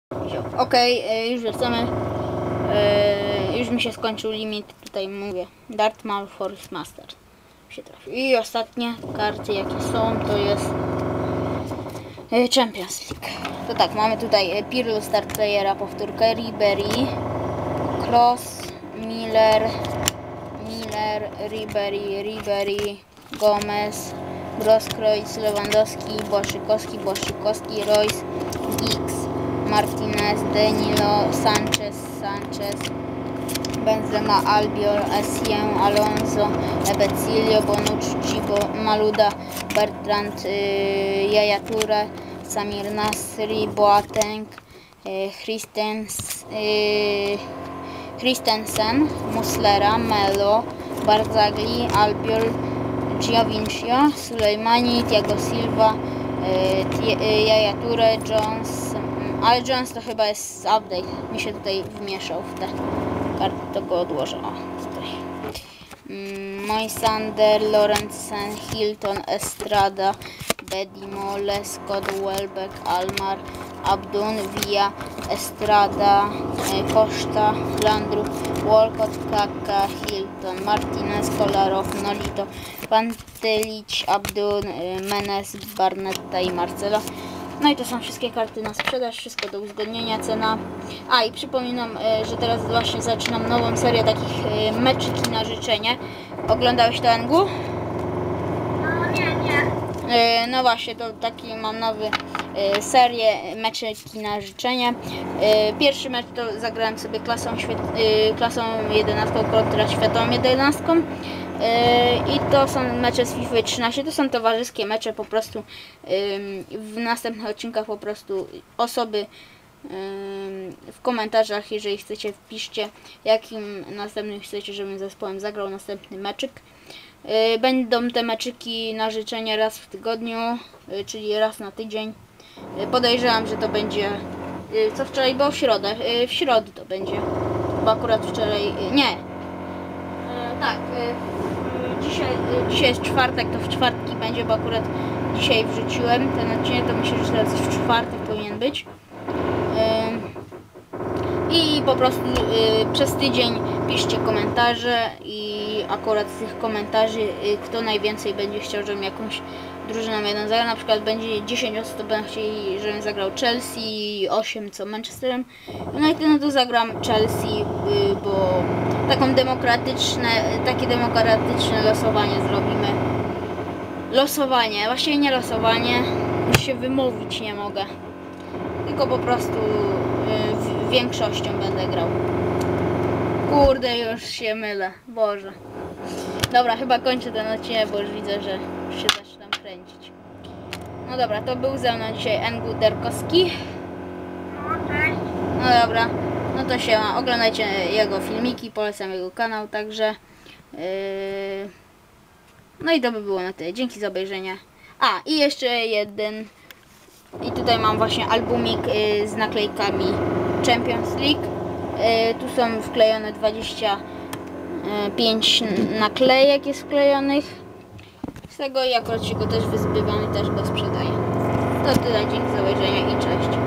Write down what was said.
Okej, już wracamy. Już mi się skończył limit, tutaj mówię. Darth Maul Force Master się trafił. I ostatnie karty jakie są, to jest Champions League. To tak, mamy tutaj Pirlo Star Playera, powtórkę, Ribery, Kroos, Miller, Ribery, Gomez, Grosskreutz, Lewandowski, Błaszczykowski, Royce, Giggs, Martinez, Danilo, Sanchez, Benzema, Albiol, Essien, Alonso, Ebecilio, Bonucci, Maluda, Bertrand, Yaya Toure, Samir Nasri, Boateng, Christensen, Muslera, Melo, Barzagli, Albiol, Giovinco, Sulejmani, Thiago Silva, Yaya Toure, Jones, ale Jones to chyba jest update, mi się tutaj wmieszał w te karty, to go odłożę, o tutaj. Moisander, Lorenzen, Hilton, Estrada, Bedimo, Lescott, Welbeck, Almar, Abdun, Villa, Estrada, Costa, Landru, Walcott, Kaka, Hilton, Martinez, Kolarov, Nolito, Pantelic, Abdun, Menes, Barnetta i Marcelo. No i to są wszystkie karty na sprzedaż, wszystko do uzgodnienia, cena. A i przypominam, że teraz właśnie zaczynam nową serię takich meczyki na życzenie. Oglądałeś to, Engu? No nie. No właśnie, to taki mam nowy serię meczyki na życzenie. Pierwszy mecz to zagrałem sobie klasą 11 kontra światową 11. I to są mecze z FIFA 13, to są towarzyskie mecze, po prostu w następnych odcinkach po prostu osoby w komentarzach, jeżeli chcecie, wpiszcie, jakim następnym chcecie, żebym zespołem zagrał następny meczyk. Będą te meczyki na życzenie raz w tygodniu, czyli raz na tydzień. Podejrzewam, że to będzie, co wczoraj było, w środę, w środę to będzie, bo akurat wczoraj, nie, tak, dzisiaj jest czwartek, to w czwartki będzie, bo akurat dzisiaj wrzuciłem ten odcinek, to myślę, że teraz w czwartek powinien być. I po prostu przez tydzień piszcie komentarze i akurat z tych komentarzy kto najwięcej będzie chciał, żebym jakąś drużyną jeden zagrał, na przykład będzie 10 osób, to będą chcieli, żebym zagrał Chelsea, 8 co Manchesterem, no i no to zagram Chelsea, bo takie demokratyczne losowanie zrobimy. Losowanie, właściwie nie losowanie, już się wymówić nie mogę, tylko po prostu większością będę grał. Kurde, już się mylę, Boże. Dobra, chyba kończę ten odcinek, bo już widzę, że się zaczynam kręcić. No dobra, to był ze mną dzisiaj Engu Derkowski. No cześć. No dobra, no to się oglądajcie jego filmiki, polecam jego kanał, także no i to by było na tyle. Dzięki za obejrzenie. A, i jeszcze jeden. I tutaj mam właśnie albumik z naklejkami Champions League. Tu są wklejone 25 naklejek jest wklejonych. Z tego i akurat się go też wyzbywam i też go sprzedaję. To tyle, dzięki za obejrzenie i cześć.